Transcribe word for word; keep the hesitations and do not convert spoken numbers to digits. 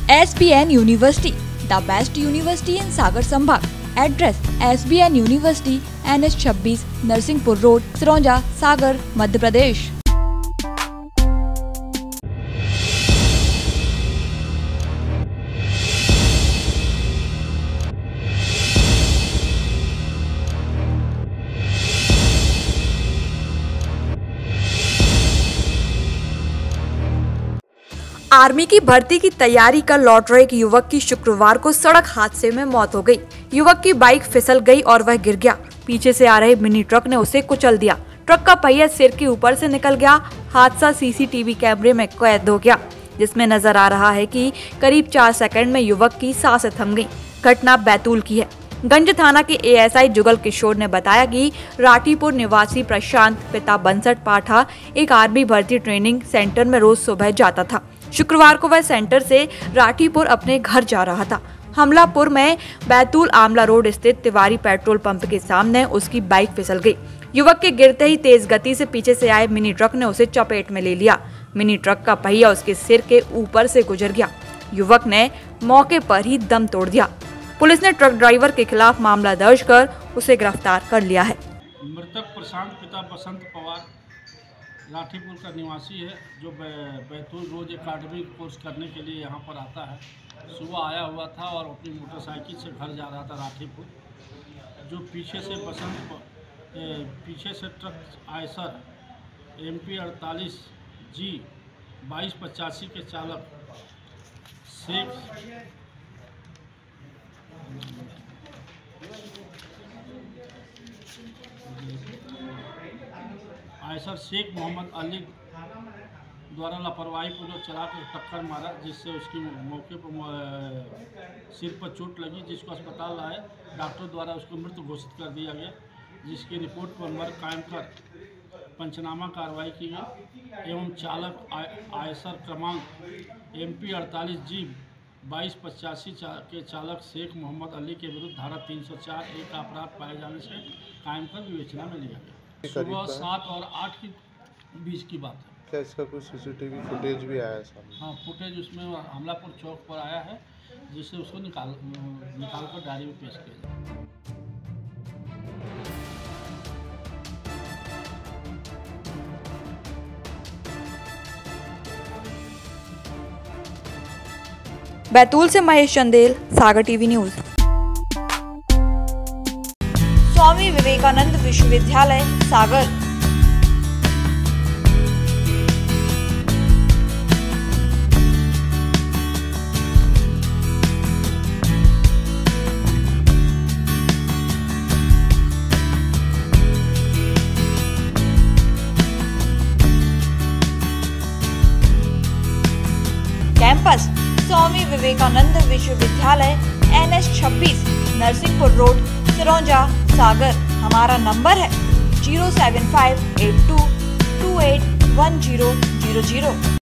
S B N university, the best university in Sagar संभाग। Address S B N university, N H छब्बीस, Narsinghpur road, Sironja, Sagar, Madhya Pradesh. Army की भर्ती की तैयारी कर लौट रहे एक युवक की शुक्रवार को सड़क हादसे में मौत हो गई। युवक की बाइक फिसल गई और वह गिर गया। पीछे से आ रहे मिनी ट्रक ने उसे कुचल दिया। ट्रक का पहिया सिर के ऊपर से निकल गया। हादसा सी सी टी वी कैमरे में कैद हो गया, जिसमें नजर आ रहा है कि करीब चार सेकंड में युवक की सांसें थम गई। घटना बैतूल की है। गंज थाना के A S I Jugal Kishore ने बताया कि राठीपुर निवासी प्रशांत पिता बंसठ पाठा एक आर्मी भर्ती ट्रेनिंग सेंटर में रोज सुबह जाता था। शुक्रवार को वह सेंटर से राठीपुर अपने घर जा रहा था। हमलापुर में बैतूल आमला रोड स्थित तिवारी पेट्रोल पंप के सामने उसकी बाइक फिसल गई। युवक के गिरते ही तेज गति से पीछे से आए मिनी ट्रक ने उसे चपेट में ले लिया। मिनी ट्रक का पहिया उसके सिर के ऊपर से गुजर गया। युवक ने मौके पर ही दम तोड़ दिया। पुलिस ने ट्रक ड्राइवर के खिलाफ मामला दर्ज कर उसे गिरफ्तार कर लिया है। मृतक प्रशांत पिता बसंत पवार राठीपुर का निवासी है, जो बैतूल रोज एकेडमिक कोर्स करने के लिए यहाँ पर आता है। सुबह आया हुआ था और अपनी मोटरसाइकिल से घर जा रहा था राठीपुर। जो पीछे से बसंत पीछे से ट्रक आयसर एम पी अड़तालीस जी बाईस पचासी के चालक शेख आयसर शेख मोहम्मद अली द्वारा लापरवाही पूर्वक चला कर टक्कर मारा, जिससे उसकी मौके पर सिर पर चोट लगी, जिसको अस्पताल लाए। डॉक्टर द्वारा उसको मृत घोषित कर दिया गया, जिसकी रिपोर्ट पर मर्ग कायम कर पंचनामा कार्रवाई की गई एवं चालक आयसर क्रमांक एम पी अड़तालीस जी बाईस पचासी चा, के चालक शेख मोहम्मद अली के विरुद्ध धारा तीन सौ चार एक का अपराध पाए जाने से कायम कर विवेचना में लिया गया। सुबह सात और आठ के बीच की बात है। क्या इसका कुछ C C T V footage भी आया है सामने? हाँ, फुटेज उसमें हमलापुर चौक पर आया है, जिससे उसको निकाल निकाल कर डायरी में पेश किया जाए। बैतूल से Mahesh Chandel, Sagar TV news. Swami Vivekananda Vishwavidyalaya Sagar. Campus स्वामी विवेकानंद विश्वविद्यालय, एन एच छब्बीस, नरसिंहपुर रोड, सिरौंजा, सागर। हमारा नंबर है zero seven five eight two two eight one zero zero zero.